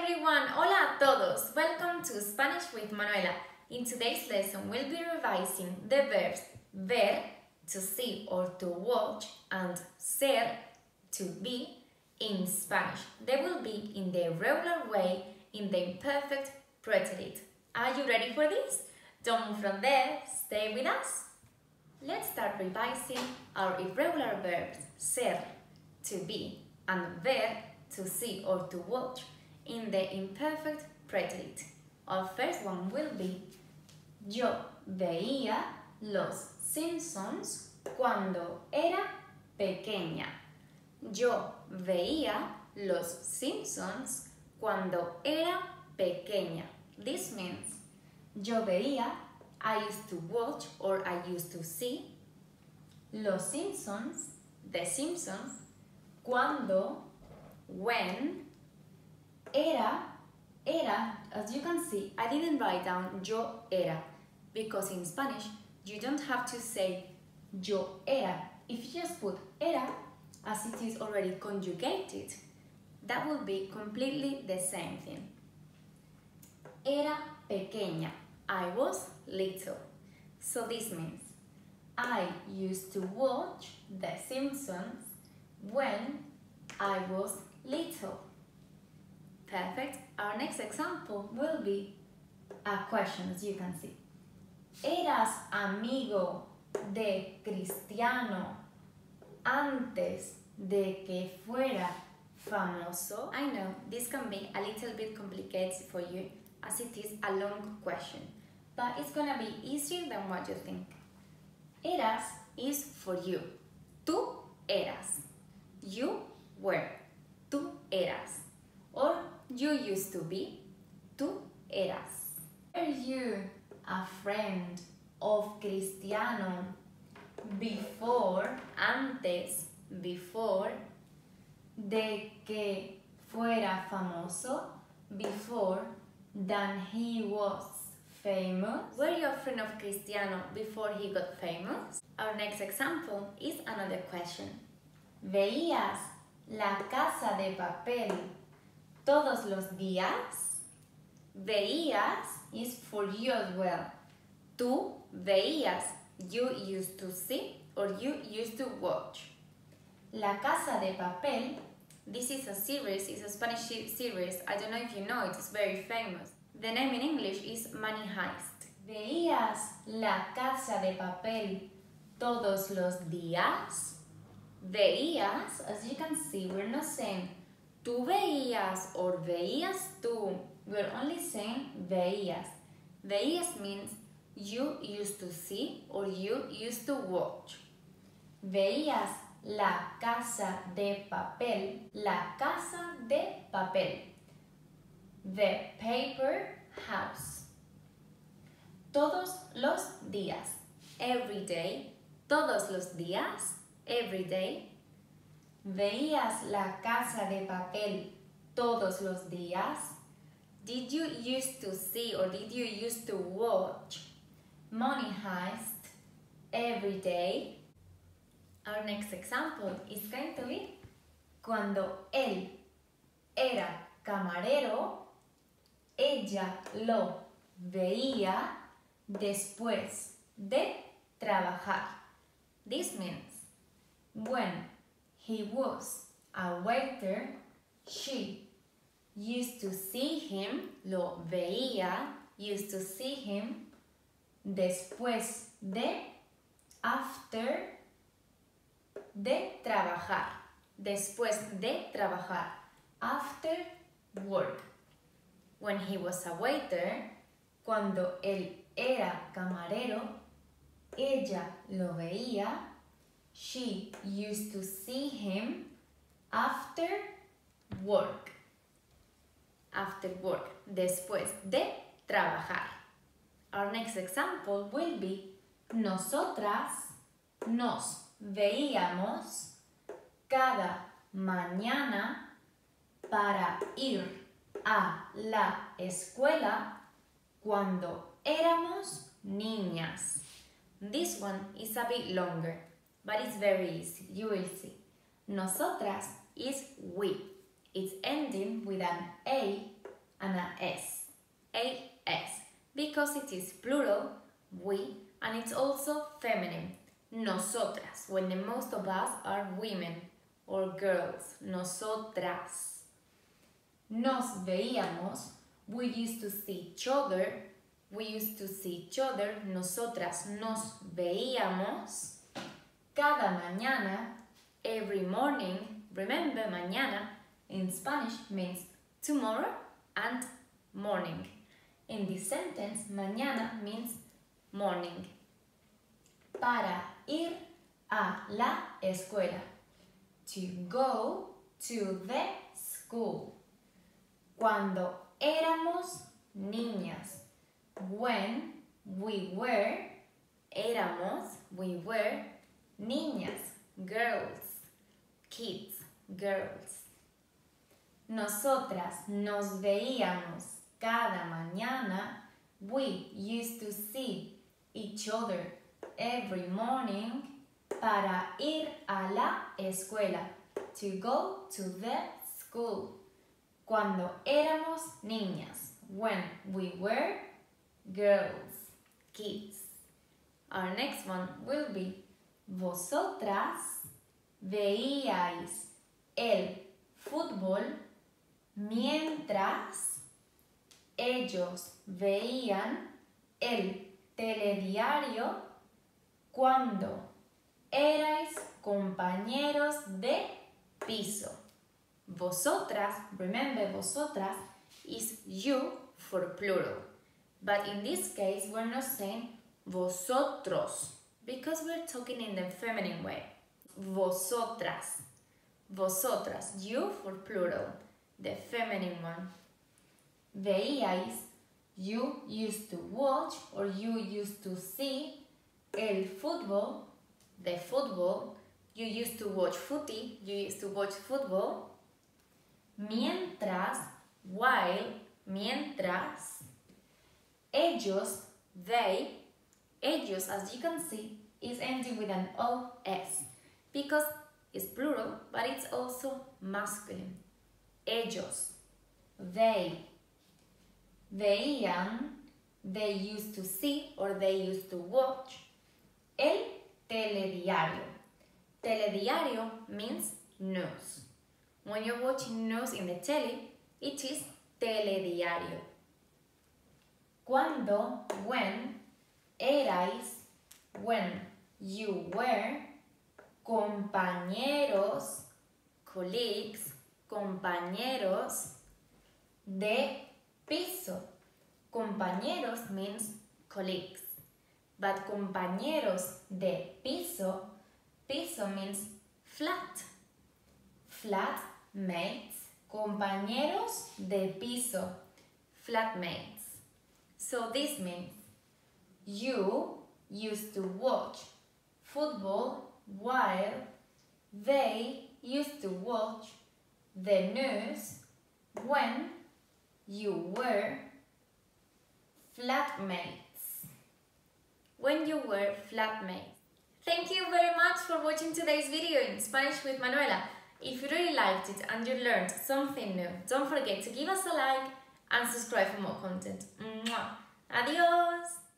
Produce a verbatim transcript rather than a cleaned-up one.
everyone! Hola a todos! Welcome to Spanish with Manuela. In today's lesson, we'll be revising the verbs ver, to see or to watch, and ser, to be, in Spanish. They will be in the regular way, in the imperfect preterite. Are you ready for this? Don't move from there, stay with us. Let's start revising our irregular verbs ser, to be, and ver, to see or to watch, in the imperfect preterite. Our first one will be yo veía Los Simpsons cuando era pequeña. Yo veía Los Simpsons cuando era pequeña. This means yo veía, I used to watch or I used to see Los Simpsons, The Simpsons, cuando, when, era, era, as you can see, I didn't write down yo era because in Spanish you don't have to say yo era. If you just put era, as it is already conjugated, that will be completely the same thing. Era pequeña, I was little. So this means I used to watch The Simpsons when I was little. Perfect. Our next example will be a question, as you can see. ¿Eras amigo de Cristiano antes de que fuera famoso? I know this can be a little bit complicated for you as it is a long question, but it's gonna be easier than what you think. Eras is for you. Tú eras. You were. Tú eras. Or you used to be. Tú eras. Were you a friend of Cristiano before, antes, before, de que fuera famoso, before, than he was famous? Were you a friend of Cristiano before he got famous? Our next example is another question. ¿Veías La Casa de Papel todos los días? Veías is for you as well. Tú veías, you used to see or you used to watch. La Casa de Papel, this is a series, it's a Spanish series. I don't know if you know it, it's very famous. The name in English is Money Heist. ¿Veías La Casa de Papel todos los días? Veías, as you can see, we're not saying tú veías or veías tú. We're only saying veías. Veías means you used to see or you used to watch. Veías La Casa de Papel. La Casa de Papel. The paper house. Todos los días. Every day. Todos los días. Every day. ¿Veías La Casa de Papel todos los días? Did you used to see or did you used to watch Money Heist every day? Our next example is going to be cuando él era camarero, ella lo veía después de trabajar. This means when he was a waiter, she used to see him, lo veía, used to see him, después de, after, de trabajar, después de trabajar, after work. When he was a waiter, cuando él era camarero, ella lo veía, she used to see him after work. After work, después de trabajar. Our next example will be nosotras nos veíamos cada mañana para ir a la escuela cuando éramos niñas. This one is a bit longer, but it's very easy, you will see. Nosotras is we. It's ending with an A and a S. A S. Because it is plural, we, and it's also feminine. Nosotras, when the most of us are women or girls. Nosotras. Nos veíamos, we used to see each other. We used to see each other. Nosotras nos veíamos. Cada mañana, every morning. Remember, mañana in Spanish means tomorrow and morning. In this sentence, mañana means morning. Para ir a la escuela. To go to the school. Cuando éramos niñas. When we were, éramos, we were, niñas, girls, kids, girls. Nosotras nos veíamos cada mañana. We used to see each other every morning para ir a la escuela, to go to the school. Cuando éramos niñas, when we were girls, kids. Our next one will be vosotras veíais el fútbol mientras ellos veían el telediario cuando erais compañeros de piso. Vosotras, remember vosotras is you for plural. But in this case, we're not saying vosotros because we're talking in the feminine way. Vosotras. Vosotras, you for plural, the feminine one. Veíais, you used to watch or you used to see el fútbol, the football. You used to watch footy, you used to watch football. Mientras, while, mientras. Ellos, they, ellos, as you can see, is ending with an O S because it's plural, but it's also masculine. Ellos, they, veían, they used to see or they used to watch el telediario. Telediario means news. When you're watching news in the telly, it is telediario. Cuando, when, erais, when you were, compañeros, colleagues, compañeros de piso. Compañeros means colleagues, but compañeros de piso, piso means flat. Flatmates, compañeros de piso, flatmates. So this means you used to watch football while they used to watch the news when you were flatmates. When you were flatmates. Thank you very much for watching today's video in Spanish with Manuela. If you really liked it and you learned something new, don't forget to give us a like and subscribe for more content. Mwah. Adios!